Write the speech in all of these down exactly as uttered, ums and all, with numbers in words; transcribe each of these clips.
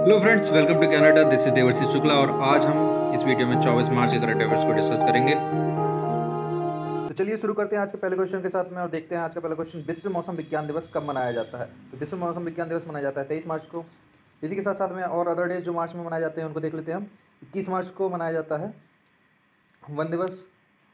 Hello friends, welcome to Canada. This is Devarshi Shukla और आज हम इस वीडियो में चौबीस मार्च के करंट अफेयर्स को डिस्कस करेंगे। तो चलिए शुरू करते हैं आज के पहले क्वेश्चन के साथ में और देखते हैं आज का पहला क्वेश्चन। विश्व मौसम विज्ञान दिवस कब मनाया जाता है? तो विश्व मौसम विज्ञान दिवस मनाया जाता है तेईस मार्च को। इसी के साथ साथ में और अदर डेज जो मार्च में मनाए जाते हैं उनको देख लेते हैं हम। इक्कीस मार्च को मनाया जाता है वन दिवस।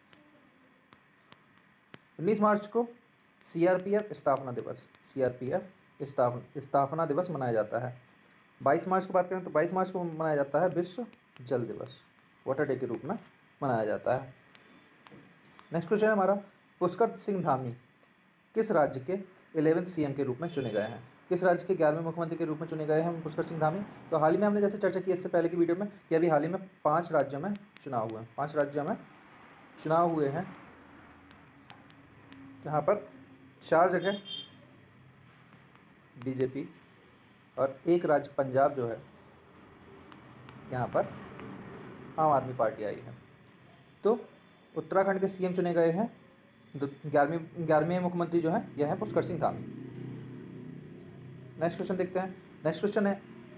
उन्नीस मार्च को सीआरपीएफ स्थापना दिवस सीआरपीएफ स्थापना दिवस मनाया जाता है। बाईस मार्च की बात करें तो बाईस मार्च को मनाया जाता है विश्व जल दिवस, वाटर डे के रूप में मनाया जाता है। नेक्स्ट क्वेश्चन है हमारा, पुष्कर सिंह धामी किस राज्य के इलेवेंथ सीएम के रूप में चुने गए हैं? किस राज्य के ग्यारहवें मुख्यमंत्री के रूप में चुने गए हैं पुष्कर सिंह धामी? तो हाल ही में हमने जैसे चर्चा की इससे पहले की वीडियो में कि अभी हाल ही में पाँच राज्यों में चुनाव हुए हैं पाँच राज्यों में चुनाव हुए हैं यहाँ पर चार जगह बीजेपी और एक राज्य पंजाब जो है यहाँ पर आम आदमी पार्टी आई है। तो उत्तराखंड के सीएम चुने गए हैं ग्यारहवीं ग्यारहवें मुख्यमंत्री जो है यह है पुष्कर सिंह धामी। नेक्स्ट क्वेश्चन देखते हैं। नेक्स्ट क्वेश्चन है,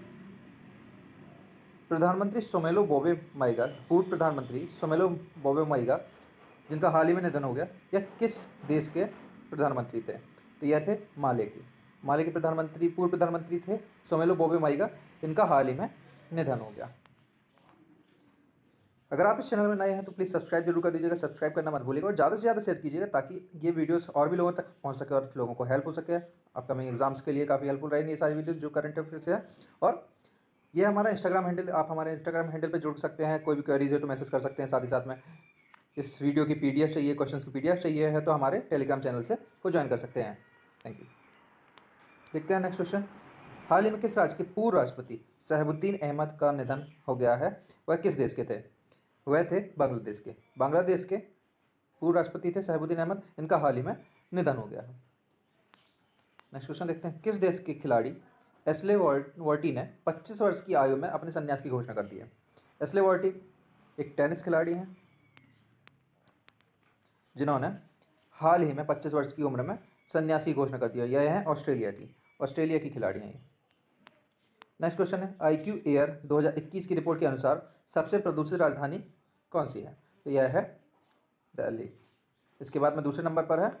प्रधानमंत्री सोमेलो बोवे माइगा पूर्व प्रधानमंत्री सोमेलो बोवे माइगा जिनका हाल ही में निधन हो गया, यह किस देश के प्रधानमंत्री थे? तो यह थे माले के माले के प्रधानमंत्री पूर्व प्रधानमंत्री थे सोमेलो बोवे माइगा। इनका हाल ही में निधन हो गया। अगर आप इस चैनल में नए हैं तो प्लीज़ सब्सक्राइब जरूर कर दीजिएगा। सब्सक्राइब करना मत भूलिएगा और ज़्यादा से ज़्यादा शेयर कीजिएगा ताकि ये वीडियोस और भी लोगों तक पहुंच सके और लोगों को हेल्प हो सके। अपकमिंग एग्जाम्स के लिए काफ़ी हेल्पफुल रहेंगे ये सारी वीडियोस जो करंट अफेयर से है। और ये हमारा इंस्टाग्राम हैंडल, आप हमारे इंस्टाग्राम हैंडल पर जुड़ सकते हैं। कोई भी क्वेरीज है तो मैसेज कर सकते हैं। साथ ही साथ में इस वीडियो की पीडीएफ चाहिए, क्वेश्चंस की पीडीएफ चाहिए है तो हमारे टेलीग्राम चैनल से को ज्वाइन कर सकते हैं। Thank you. देखते हैं नेक्स्ट क्वेश्चन। हाल ही में किस राज्य के पूर्व राष्ट्रपति शहबुद्दीन अहमद का निधन हो गया है? वह किस देश के थे? वह थे बांग्लादेश के बांग्लादेश के पूर्व राष्ट्रपति थे शहबुद्दीन अहमद। इनका हाल ही में निधन हो गया है। नेक्स्ट क्वेश्चन देखते हैं। किस देश के खिलाड़ी एस्ले वर्टी ने पच्चीस वर्ष की आयु में अपने संन्यास की घोषणा कर दी है? एस्ले वर्टी एक टेनिस खिलाड़ी हैं जिन्होंने हाल ही में पच्चीस वर्ष की उम्र में संन्यास की घोषणा कर दी है। यह है ऑस्ट्रेलिया की ऑस्ट्रेलिया की खिलाड़ी हैं। नेक्स्ट क्वेश्चन है, आईक्यू एयर दो हज़ार इक्कीस की रिपोर्ट के अनुसार सबसे प्रदूषित राजधानी कौन सी है? तो यह है दिल्ली। इसके बाद में दूसरे नंबर पर है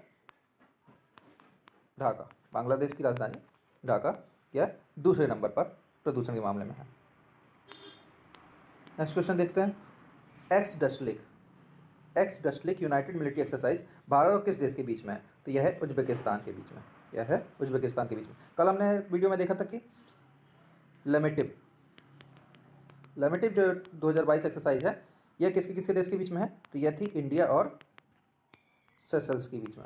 ढाका, बांग्लादेश की राजधानी ढाका, यह दूसरे नंबर पर प्रदूषण के मामले में है। नेक्स्ट क्वेश्चन देखते हैं। Ex Dustlik ex Dustlik united military exercise Bharat और किस देश के बीच में है? तो यह है उज्बेकिस्तान के बीच में यह है उज्बेकिस्तान के बीच में। कल हमने वीडियो में देखा था कि लेमेटिव लेमेटिव जो दो हज़ार बाईस एक्सरसाइज है यह किसके किसके देश के बीच में है? तो यह थी इंडिया और सेशल्स के बीच में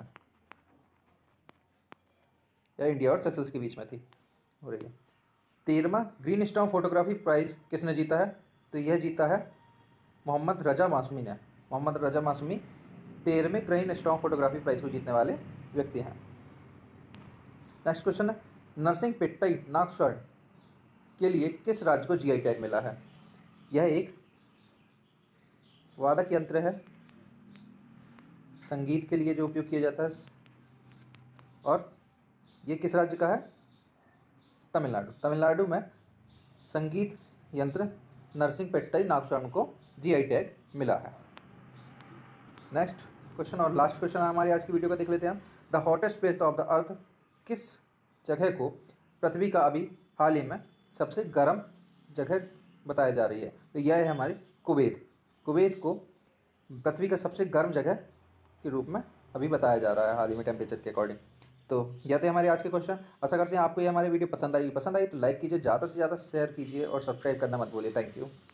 यह इंडिया और सेशल्स के बीच में थी हो रही है। तेरहवां ग्रीन स्टॉर्म फोटोग्राफी प्राइज किसने जीता है? तो यह जीता है मोहम्मद रजा मासूमी ने मोहम्मद रजा मासूमी तेरहवें ग्रीन स्टॉर्म फोटोग्राफी प्राइज को जीतने वाले व्यक्ति हैं। नेक्स्ट क्वेश्चन है, नरसिंह पेट्टई नागस्वर के लिए किस राज्य को जीआई टैग मिला है? यह एक वादक यंत्र है, संगीत के लिए जो उपयोग किया जाता है और ये किस राज्य का है? तमिलनाडु तमिलनाडु में संगीत यंत्र नरसिंह पेट्टई नागस्वर को जीआई टैग मिला है। नेक्स्ट क्वेश्चन और लास्ट क्वेश्चन हमारी आज की वीडियो का देख लेते हैं हम। The hottest place of the earth किस जगह को पृथ्वी का अभी हाल ही में सबसे गर्म जगह बताई जा रही है? तो यह है हमारी कुवैत कुवैत को पृथ्वी का सबसे गर्म जगह के रूप में अभी बताया जा रहा है हाल ही में टेम्परेचर के अकॉर्डिंग। तो यह थे हमारे आज के क्वेश्चन। आशा करते हैं आपको ये हमारी वीडियो पसंद आई पसंद आई तो लाइक कीजिए, ज़्यादा से ज़्यादा शेयर कीजिए और सब्सक्राइब करना मत भूलिए। Thank you.